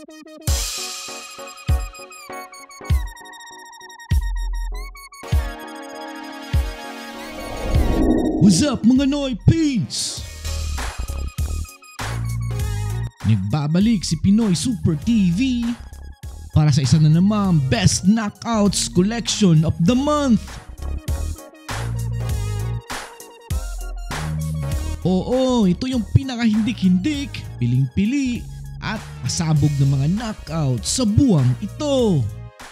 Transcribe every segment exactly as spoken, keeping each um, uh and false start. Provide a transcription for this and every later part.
What's up mga Noy? Peace! Nagbabalik si Pinoy Super T V para sa isa na namang Best Knockouts Collection of the Month. Oo, ito yung pinakahindik-hindik, piling-pili at pasabog ng mga knockouts sa buwang ito.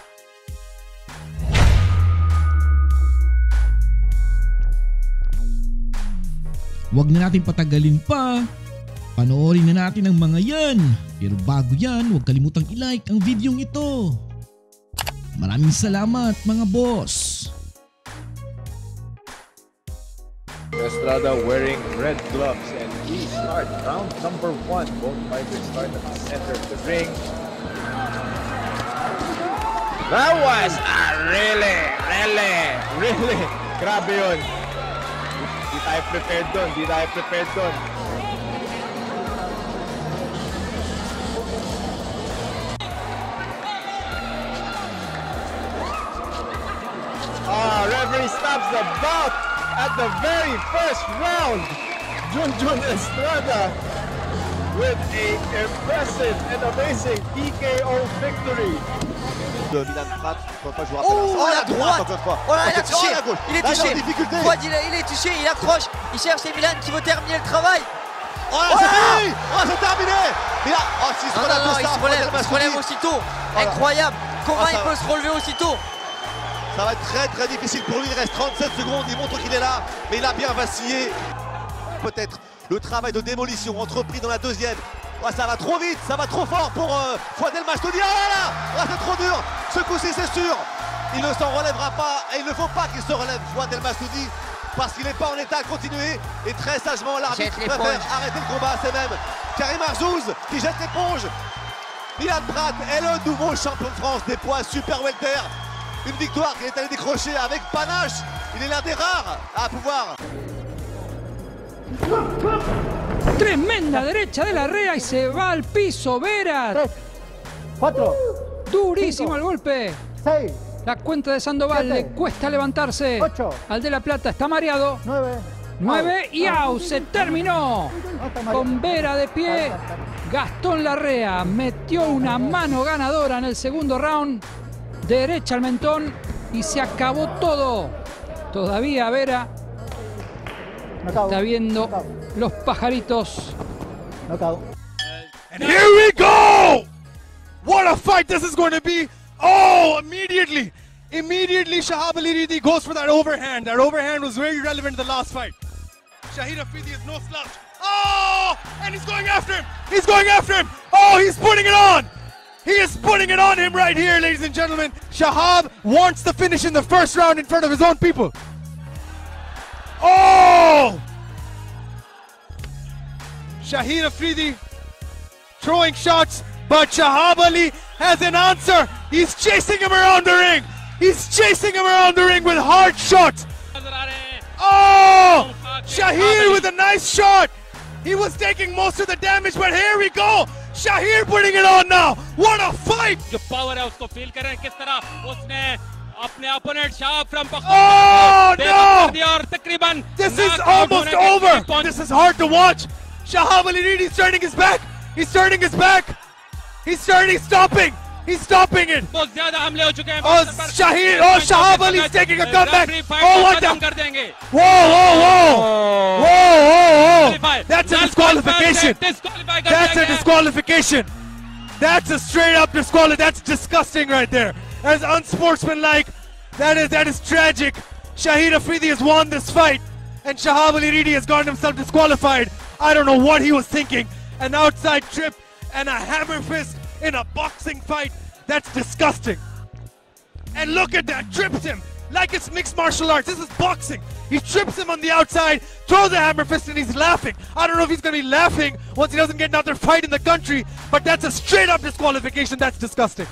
Huwag na natin patagalin pa. Panoorin na natin ang mga yan. Pero bago yan, huwag kalimutang i-like ang videong ito. Maraming salamat mga boss. Estrada wearing red gloves and we start round number one. Both fighters start at the center of the ring. That was a really, really, really grabe yun. Di tayo prepared doon, di tayo prepared doon. Ah, referee stops the bout at the very first round. Junjun Estrada with a impressive and amazing T K O victory. De Milan Prat, faut pas jouer à Oh, la droite! Oh là, il a touché! Oh, Il est touché! Droite, il, est, il est touché, il accroche, il cherche et Milan qui veut terminer le travail! Oh là, c'est fini! Oh, c'est terminé! Milan, oh, s'il se Non, non, relève non, de il ça, se relève, Froidel il se relève Massoudi. aussitôt! là. Incroyable! Comment Oh, ça il peut va. se relever aussitôt? Ça va être très très difficile pour lui, il reste trente-sept secondes, il montre qu'il est là, mais il a bien vacillé. Peut-être le travail de démolition entrepris dans la deuxième. Oh, ça va trop vite, ça va trop fort pour euh, Froidel Massoudi. Oh là là, oh, c'est trop dur, ce coup-ci c'est sûr. Il ne s'en relèvera pas et il ne faut pas qu'il se relève, Froidel Massoudi, parce qu'il n'est pas en état de continuer. Et très sagement, l'arbitre Jette préfère l'éponge. arrêter le combat, c'est même Karim Arzouz qui jette l'éponge. Milan Prat est le nouveau champion de France des poids super welter. Une victoire qu'il est allé décrocher avec panache. Il est l'un des rares à pouvoir. Tremenda derecha de la Rea y se va al piso Vera. Tres, cuatro, Durísimo cinco, el golpe. seis, La cuenta de Sandoval siete, le cuesta levantarse. ocho, Al de la Plata está mareado. nueve. nueve out. y out. Se terminó. No está mareado. Con Vera de pie. Gastón Larrea metió una mano ganadora en el segundo round. Derecha al mentón y se acabó todo. Todavía Vera Knockout. está viendo Knockout. los pajaritos. Knockout. And here we go! What a fight this is going to be! Oh, immediately! Immediately Shahab Ali Ridi goes for that overhand. That overhand was very relevant in the last fight. Shahid Afridi is no slouch. Oh! And he's going after him! He's going after him! Oh, he's putting it on! He is putting it on him right here, ladies and gentlemen. Shahab wants the finish in the first round in front of his own people. Oh! Shahid Afridi throwing shots, but Shahab Ali has an answer. He's chasing him around the ring. He's chasing him around the ring with hard shots. Oh! Shahir with a nice shot. He was taking most of the damage, but here we go. Shahir putting it on now. What a fight! जो power है उसको feel करें किस तरह उसने अपने opponent Shah from Oh no! और तकरीबन This is almost over. This is hard to watch. Shahab Ali Ridi is turning his back. He's turning his back. He's turning, stopping. He's stopping it. बहुत ज्यादा हमले हो चुके हैं Oh, Shahir, oh, Shahab Ali is taking a comeback. Oh, what the? खत्म कर देंगे Whoa, whoa, whoa. Whoa, whoa, whoa. That's a disqualification. Disqualify कर That's दिया a गया है। disqualification. That's a straight up disqualification. That's disgusting right there. That's unsportsmanlike. That is that is tragic. Shahid Afridi has won this fight, and Shahab Ali Ridi has gotten himself disqualified. I don't know what he was thinking. An outside trip and a hammer fist in a boxing fight. That's disgusting. And look at that, trips him like it's mixed martial arts. This is boxing. He trips him on the outside, throws a hammer fist, and he's laughing. I don't know if he's going to be laughing once he doesn't get another fight in the country, but that's a straight up disqualification. That's disgusting.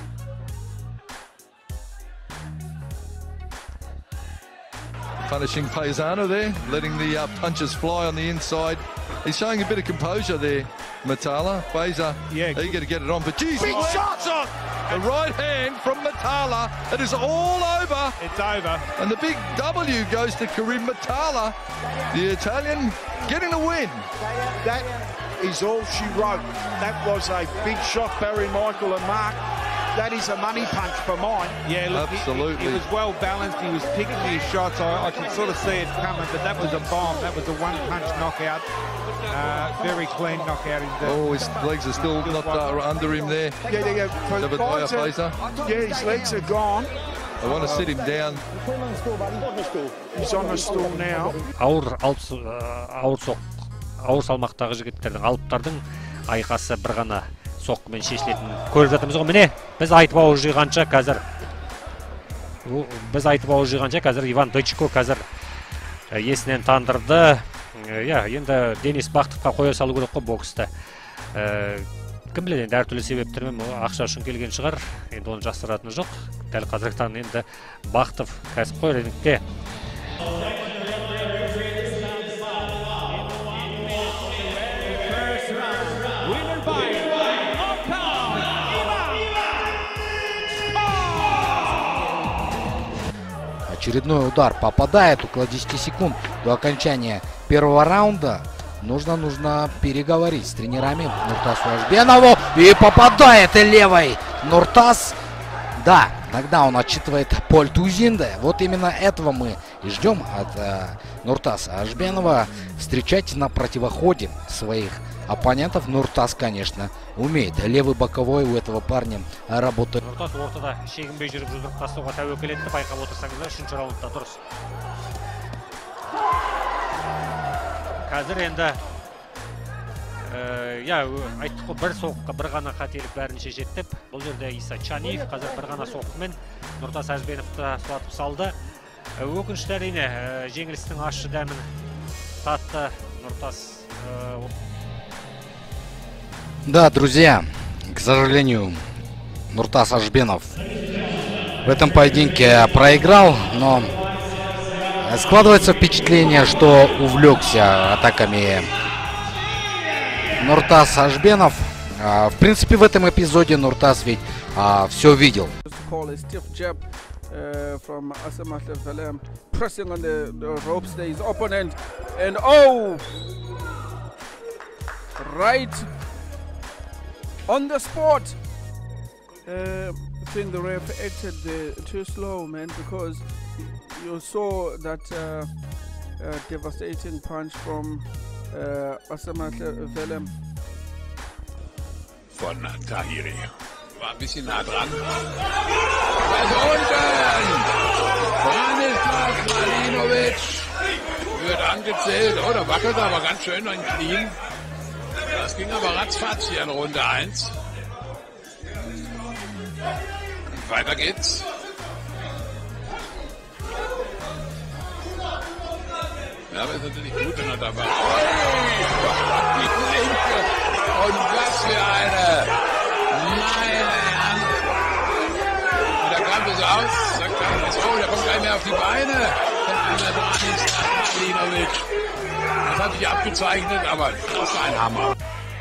Punishing Paisano there, letting the uh, punches fly on the inside. He's showing a bit of composure there. Matala, Fazer, Yeah. he got to get it on, but geez, Big what? shot! The right hand from Matala. It is all over. It's over. And the big W goes to Karim Matala, the Italian, getting the win. That is all she wrote. That was a big shot, Barry Michael and Mark. That is a money punch for mine. Yeah, look, Absolutely. He, he was well balanced. He was picking his shots. I, I can sort of see it coming, but that was a bomb. That was a one-punch knockout. Uh, very clean knockout. In the, Oh, his legs are still not uh, under him there. Yeah, yeah, yeah. For Zebediah Fazer, Fazer. yeah, his legs are gone. I want to sit him down. He's on the stool now. Ауыр алып ауыр соқ ауыр салмақтағы жігіттердің алыптардың айқасы бір ғана соққымен шешілетінін көріп жатырмыз ғой. Міне біз айтып ауыз жиғанша қазір біз айтып ауыз жиғанша қазір Иван Дычко қазір есінен тандырды. Я, енді Денис Бақтыққа қоя салу керек қой бокста. Кім біледі, енді әртүрлі себептермен ақша үшін келген шығар. Енді оны жасыратыны жоқ. Дәл қазіргі таңда енді Бақтов кәсіпқой рингте. Очередной удар попадает около десяти секунд до окончания первого раунда. Нужно, нужно переговорить с тренерами Нуртасу Ашбенову. И попадает левой Нуртас. Да, тогда он отчитывает Поль Тузинде. Вот именно этого мы и ждем от э, Нуртаса Ашбенова. Встречать на противоходе своих оппонентов. Нуртас, конечно, умеет. Левый боковой у этого парня работает. Нуртас ортада шегінбей жүріп жұдырып тастауға тәуекел етті. Байқап отырсаңыздар, үшінші раундта дұрыс. Қазір енді я айттық қой, бір соққы бір ғана қателік бәрін шешеді деп. Бұл жерде Иса Чаниев қазір бір ғана соққымен Нуртас Ашбеновты сұлатып салды. Өкінішті әрине жеңілістің ащы дәмін татты Нуртас. Да, друзья, к сожалению, Нуртас Ашбенов в этом поединке проиграл, но складывается впечатление, что увлекся атаками Нуртас Ашбенов. В принципе, в этом эпизоде Нуртас ведь все видел. On the spot. Uh, I think the ref acted uh, too slow, man, because you saw that uh, uh, devastating punch from uh, Asamat Velem. Von Tahiri. War ein bisschen nah dran. Also unten! Branislav Mladenovic wird angezählt. Oh, da wackelt er aber ganz schön an den Knien. Das ging aber ratzfatz hier in Runde eins. Und weiter geht's. Ja, aber ist natürlich gut, wenn er dabei ist. Die Linke. Und was für eine. Meine Herren. Und da kam das aus. Da kam das, oh, der kommt gleich mehr auf die Beine. Der Branislav Mladenovic. Das hat sich abgezeichnet, aber das ist ein Hammer.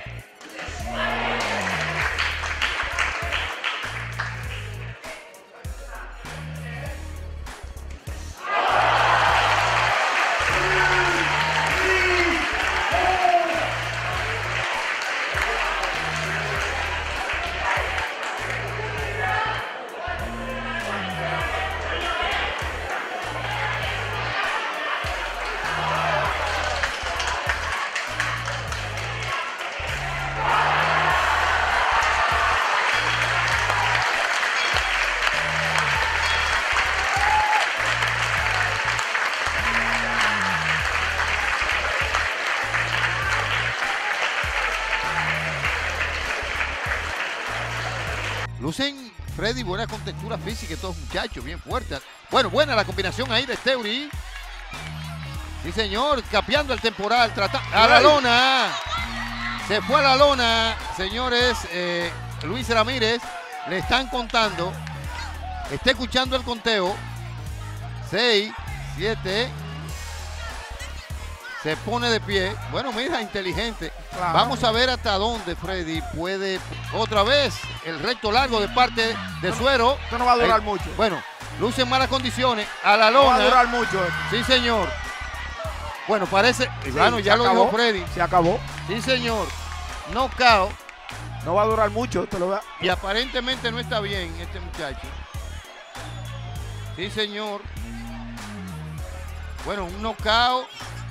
Lucen, Freddy, buena contextura física estos muchachos, bien fuertes. Bueno, buena la combinación ahí de Steuri. Sí, señor, capeando el temporal, trata a la lona. Se fue a la lona, señores. Eh, Luis Ramírez, le están contando. Está escuchando el conteo. seis, siete, Se pone de pie. Bueno, mira, inteligente. Claro. Vamos a ver hasta dónde Freddy puede. Otra vez, el recto largo de parte de Suero. Esto no va a durar Eh, mucho. Bueno, luce en malas condiciones. A la No lona. va a durar mucho. Sí, señor. Bueno, parece. Sí, bueno, ya se lo acabó. dijo Freddy. Se acabó. Sí, señor. Knockout. No va a durar mucho. Te lo voy a... Y aparentemente no está bien este muchacho. Sí, señor. Bueno, un knockout.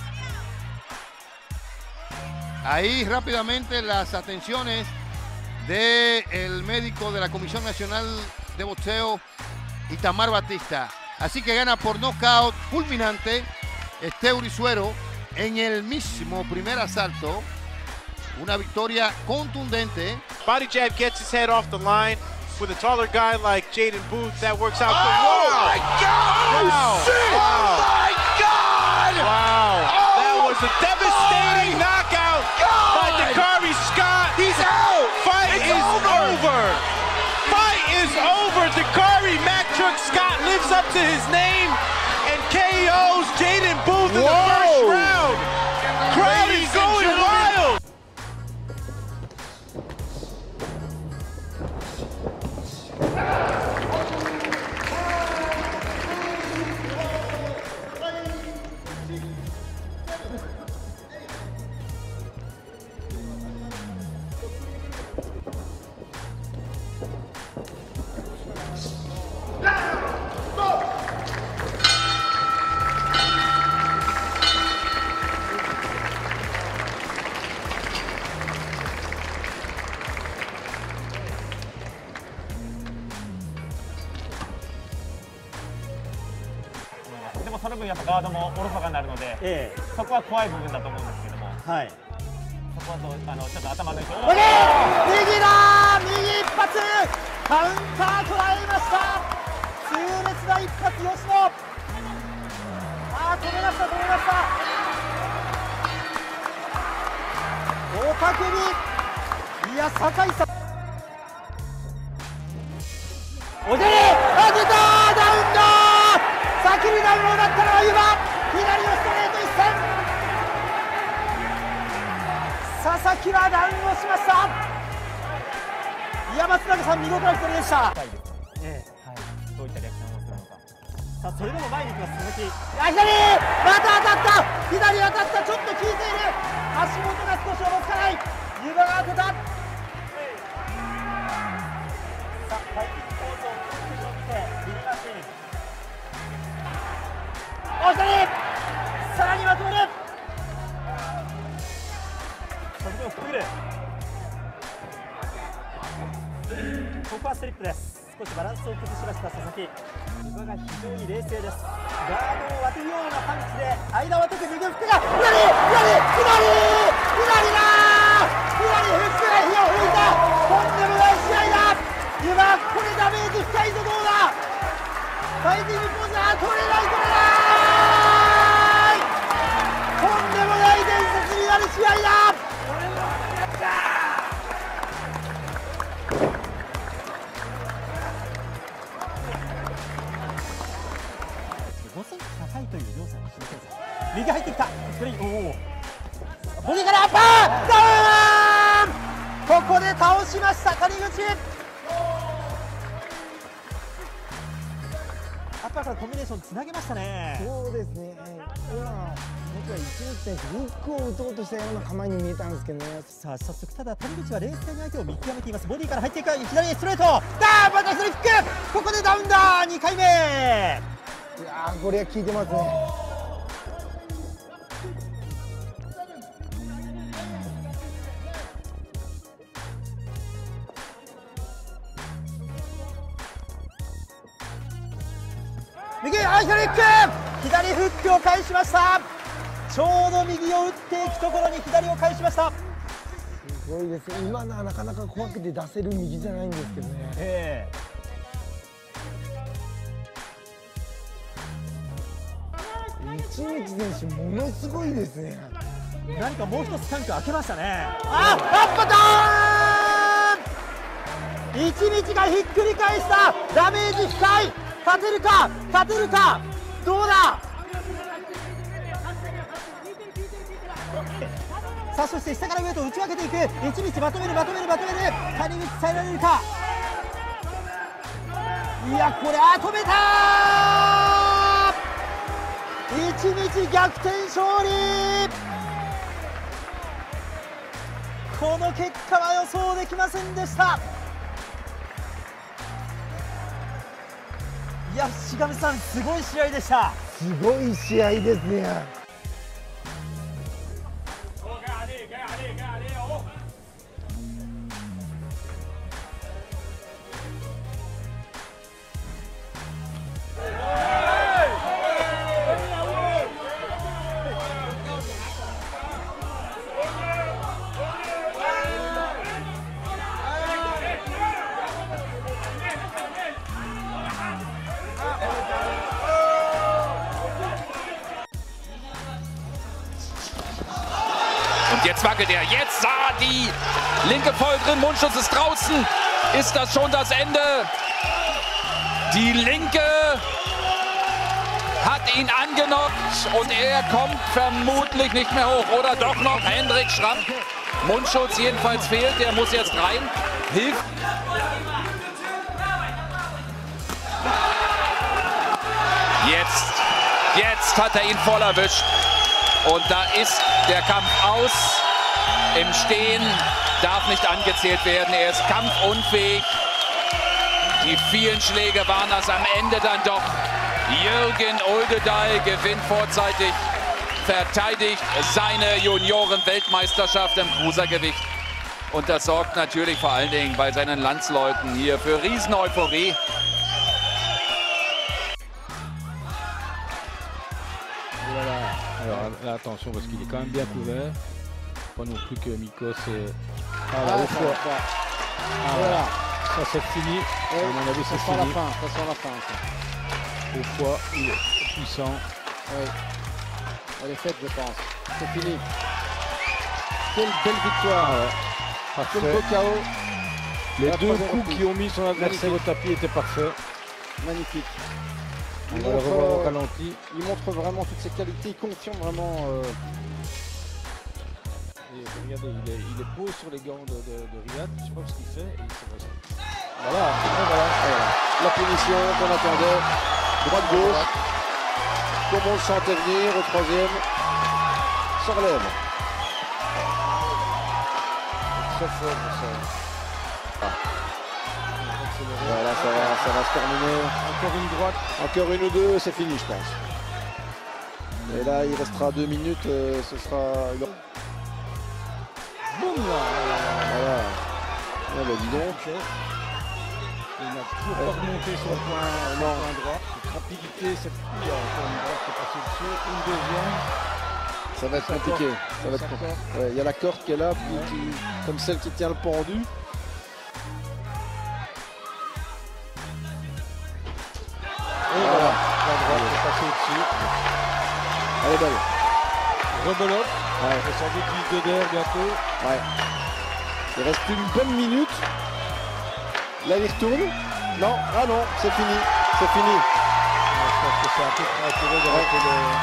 Ahí rápidamente las atenciones del médico de la Comisión Nacional de Boxeo, Itamar Batista. Así que gana por knockout fulminante Esteuri Suero en el mismo primer asalto. Una victoria contundente. Body jab gets his head off the line. With a taller guy like Jaden Booth, that works out. Oh, Whoa! my God! Wow! Shit! Wow! My God! Wow! Oh, That was a devastating knockout by Dakari Scott. He's out! Fight It's is over. over. Fight is over. Dakari Mack Truck Scott lives up to his name and K Os Jaden Booth in the Whoa. first round. Crowd is Ladies and going gentlemen. wild. さあそして下から上へと打ち分けていく一道まとめるまとめるまとめるタイミング伝えられるかいやこれあ止めた一道逆転勝利この結果は予想できませんでしたいやしがみさんすごい試合でしたすごい試合ですね Und jetzt wackelt er. Jetzt sah die linke voll drin. Mundschutz ist draußen. Ist das schon das Ende? Die linke hat ihn angenockt und er kommt vermutlich nicht mehr hoch. Oder doch noch Hendrik Schramm. Mundschutz jedenfalls fehlt. Der muss jetzt rein. Hilft. Jetzt, jetzt hat er ihn voll erwischt. Und da ist der Kampf aus. Im Stehen darf nicht angezählt werden. Er ist kampfunfähig. Die vielen Schläge waren das am Ende dann doch. Jürgen Uldedal gewinnt vorzeitig, verteidigt seine Junioren-Weltmeisterschaft im Cruisergewicht. Und das sorgt natürlich vor allen Dingen bei seinen Landsleuten hier für Riesen-Euphorie. Alors là, attention parce qu'il est quand même bien couvert. Pas non plus que Mikos est... Ah là, au foie. Ah, voilà. Ça c'est fini. Oui, à mon avis c'est ça sent fini. la fin, ça sent la fin. Ça. Au foie, il est puissant. Oui. Elle est faite je pense. C'est fini. Quelle belle victoire. Ah ouais. Quel beau K O. Les La deux troisième coups reprise. qui ont mis son adversaire au tapis étaient parfaits. Magnifique. On Il va le montre, revoir au euh, ralenti. Il montre vraiment toutes ses qualités, il confirme vraiment. Euh... Et regardez, il est, il est beau sur les gants de, de, de Riyad, je sais pas ce qu'il fait. Et il se reste. Voilà, et voilà, voilà. La punition qu'on attendait. Droite-gauche. Comme on le sentait venir au troisième. Se relève. Très fort pour ça. Ah. Voilà, ça va, ça va se terminer. Encore une droite. Encore une ou deux, c'est fini, je pense. Et là, il restera deux minutes, euh, ce sera... Boum là. Voilà. Ah bah dis donc. Il n'a toujours pas remonté son point, son point droit. Cette rapidité, cette... Il y a encore une droite qui est passée dessus. Une deuxième. Ça va être compliqué. Ça va être compliqué. Ouais, il y a la corde qui est là, puis qui, comme celle qui tient le pendu. Et voilà, la droite est passée au-dessus. Elle est belle. Rebelote. Ouais. Et sans doute glisse de derrière bientôt. Ouais. Il reste une bonne minute. Là, il retourne. Non, ah non, c'est fini. C'est fini. Ouais, je pense que c'est un peu prématuré de rater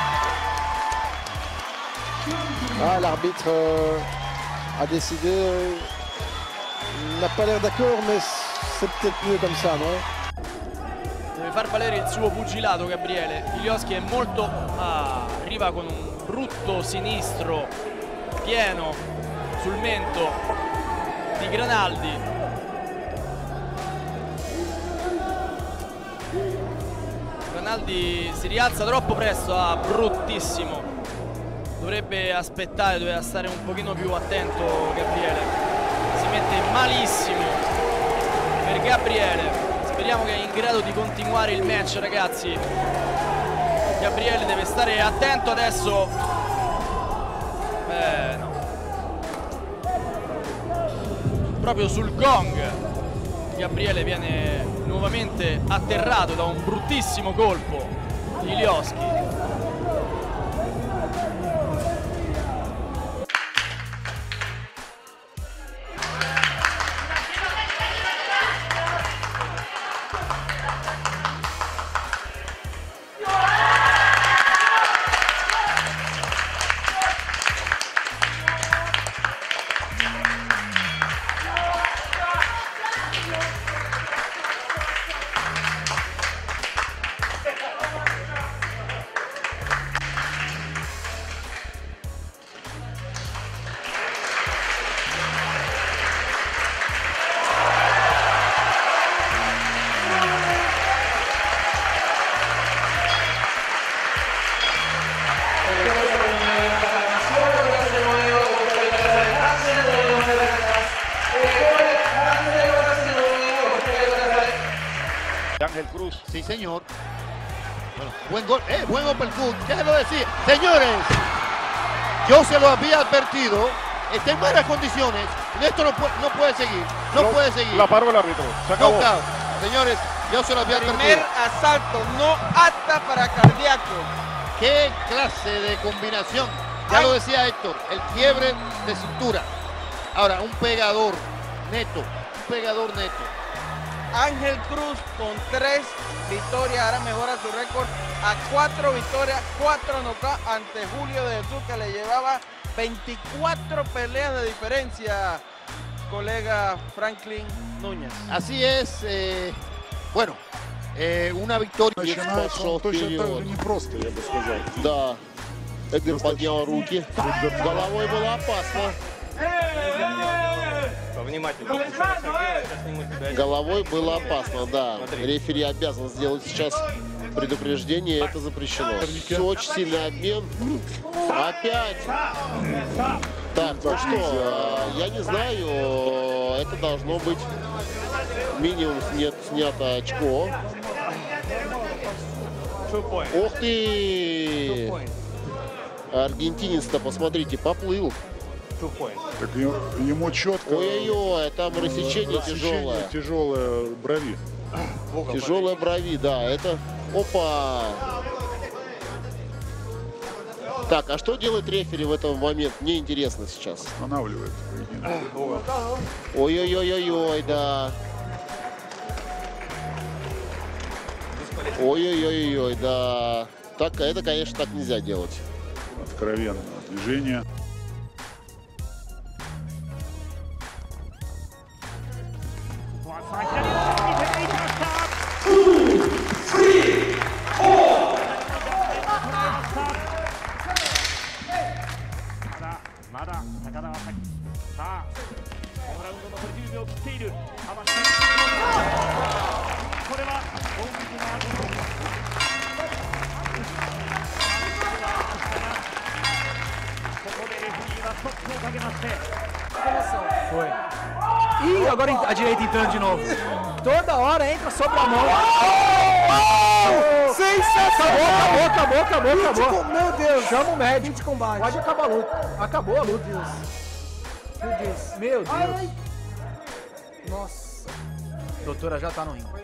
le... Ah, l'arbitre euh, a décidé. Euh, il n'a pas l'air d'accord, mais c'est peut-être mieux comme ça, non? Deve far valere il suo pugilato Gabriele. Ilioschi è molto... Ah, arriva con un brutto sinistro pieno sul mento di Granaldi. Granaldi si rialza troppo presto, ah, bruttissimo. Dovrebbe aspettare, doveva stare un pochino più attento Gabriele. Si mette malissimo per Gabriele. Speriamo che è in grado di continuare il match, ragazzi. Gabriele deve stare attento adesso. Eh, no. Proprio sul gong Gabriele viene nuovamente atterrato da un bruttissimo colpo di Ilioschi. Ángel Cruz. Sí, señor. Bueno, buen gol. Eh, buen uppercut. Ya se lo decía. Señores, yo se lo había advertido. Está en malas condiciones. Esto no puede, no puede seguir. No, no puede seguir. La paró el árbitro. Se acabó. Knockout. Señores, yo se lo había advertido. Primer asalto, no apta para cardíaco. ¿Qué clase de combinación? Ya Ay. lo decía Héctor, el quiebre de cintura. Ahora, un pegador neto, un pegador neto. Ángel Cruz con tres victorias, ahora mejora su récord a cuatro victorias, cuatro knockouts ante Julio de Jesús, que le llevaba veinticuatro peleas de diferencia, colega Franklin Núñez. Así es, eh, bueno, eh, una victoria. Начинается он точно так же непросто, я бы сказал. Да, Эдгар поднял руки, головой было опасно. Головой было опасно, да. Рефери обязан сделать сейчас предупреждение, это запрещено. Все, очень сильный обмен. Опять. Так, ну что, я не знаю, это должно быть минимум нет, снято очко. Ух ты! Аргентинец-то, посмотрите, поплыл. Так ему четко. Ой-ой-ой, там рассечение, рассечение тяжелое. Тяжелое брови. Тяжелое брови, да, это... Опа! Так, а что делает рефери в этот момент? Мне интересно сейчас. Останавливает поединок. Ой-ой-ой-ой-ой, да. Ой-ой-ой-ой, да. Так, это, конечно, так нельзя делать. Откровенно движение. Foi. Ih, agora a direita entrando de novo. Toda hora entra sobre a mão. Oh! Sensacional! Acabou, acabou, acabou, acabou. Meu Deus. Chama o médico de combate. Pode acabar a luta. Acabou a luta. Meu Deus. Meu Deus. Nossa. A doutora já tá no ringue.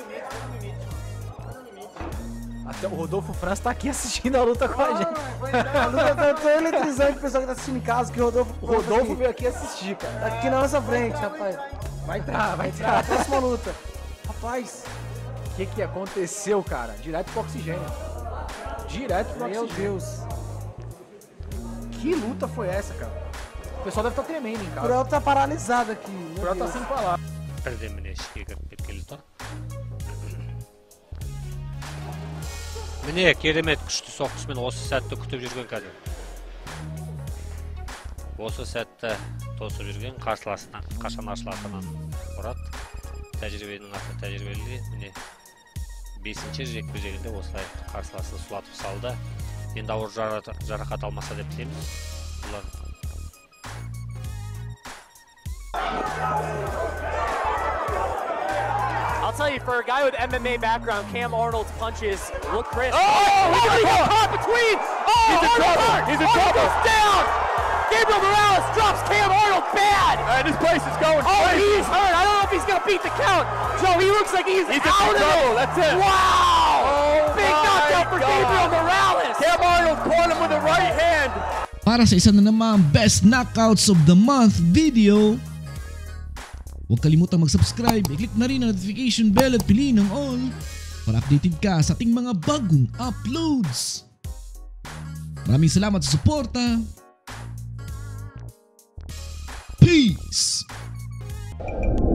Até o Rodolfo França tá aqui assistindo a luta com a gente. A luta tá tão eletrizante, o pessoal que tá assistindo em casa, que o Rodolfo... O Rodolfo veio aqui assistir, cara. Tá aqui na nossa frente, rapaz. Vai entrar, vai entrar. A próxima luta. Rapaz. O que que aconteceu, cara? Direto pro oxigênio. Direto pro Meu oxigênio. Deus. Que luta foi essa, cara? O pessoal deve estar tá tremendo em casa. O Cruel tá paralisado aqui. O Cruel tá sem palavras. Міне керемет күшті соққысымен осы сәтті күтіп жүрген қазір. Осы сәтті тосып жүрген қарсыласына қашан ашылатынын Мұрат. Тәжірибенің аты тәжірибелі. Міне бесінші жекпе-жегінде осылай қарсыласын сұлатып салды. Енді ауыр жарақат алмаса деп тілейміз. Бұлар I'll tell you, for a guy with M M A background, Cam Arnold's punches look crisp. Oh, look at him caught between. Oh, he's in trouble. He's in trouble. Goes down. Gabriel Morales drops Cam Arnold bad. And this place is going Oh, crazy. he's hurt. I don't know if he's going to beat the count. Joe, he looks like he's, he's out in of trouble. it. That's it. Wow. Oh, Big knockout for God. Gabriel Morales. Cam Arnold caught him with the right hand. Para sa isa na namang best knockouts of the month video, huwag kalimutang mag-subscribe, i-click na rin ang notification bell at piliin ang all para updated ka sa ating mga bagong uploads. Maraming salamat sa suporta. Peace!